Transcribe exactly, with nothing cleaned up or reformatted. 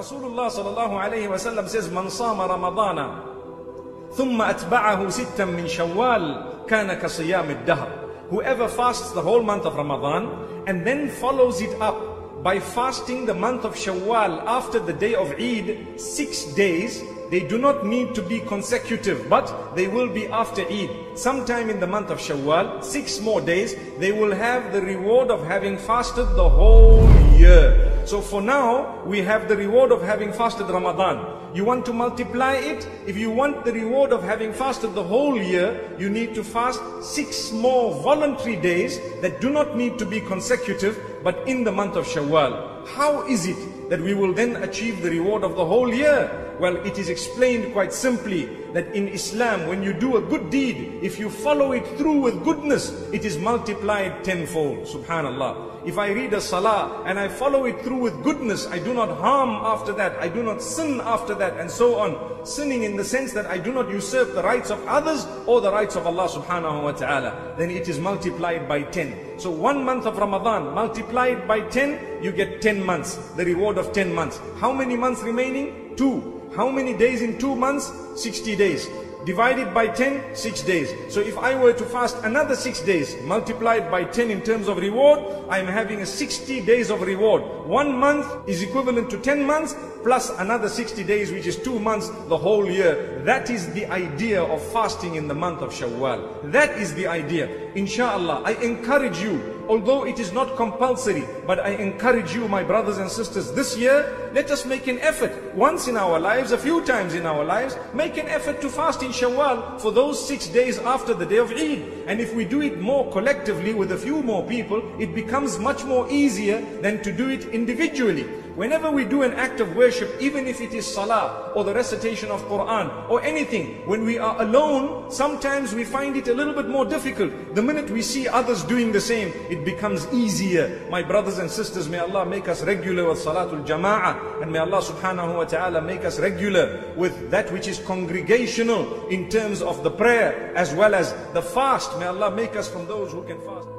Rasulullah sallallahu alayhi wa sallam says, Man sama Ramadana, thumma atba'ahu sittan min Shawwal, kana ka siyam ad-dahr. Whoever fasts the whole month of Ramadan and then follows it up by fasting the month of Shawwal after the day of Eid, six days, they do not need to be consecutive, but they will be after Eid. Sometime in the month of Shawwal, six more days, they will have the reward of having fasted the whole year. So for now, we have the reward of having fasted Ramadan. You want to multiply it? If you want the reward of having fasted the whole year, you need to fast six more voluntary days that do not need to be consecutive, but in the month of Shawwal. How is it that we will then achieve the reward of the whole year? Well, it is explained quite simply that in Islam, when you do a good deed, if you follow it through with goodness, it is multiplied tenfold. Subhanallah. If I read a salah and I follow it through with goodness, I do not harm after that, I do not sin after that, and so on. Sinning in the sense that I do not usurp the rights of others or the rights of Allah subhanahu wa ta'ala, then it is multiplied by ten. So one month of Ramadan multiplied by ten, you get ten months, the reward of ten months. How many months remaining? Two. How many days in two months? sixty days. Divided by ten, six days. So if I were to fast another six days, multiplied by ten in terms of reward, I am having a sixty days of reward. One month is equivalent to ten months, plus another sixty days, which is two months, the whole year. That is the idea of fasting in the month of Shawwal. That is the idea. Inshallah, I encourage you, although it is not compulsory, but I encourage you, my brothers and sisters, this year, let us make an effort. Once in our lives, a few times in our lives, make an effort to fast in Shawwal for those six days after the day of Eid. And if we do it more collectively with a few more people, it becomes much more easier than to do it individually. Whenever we do an act of worship, even if it is salah or the recitation of Quran or anything, when we are alone, sometimes we find it a little bit more difficult. The minute we see others doing the same, it becomes easier. My brothers and sisters, may Allah make us regular with Salatul Jama'ah, and may Allah subhanahu wa ta'ala make us regular with that which is congregational in terms of the prayer as well as the fast. May Allah make us from those who can fast.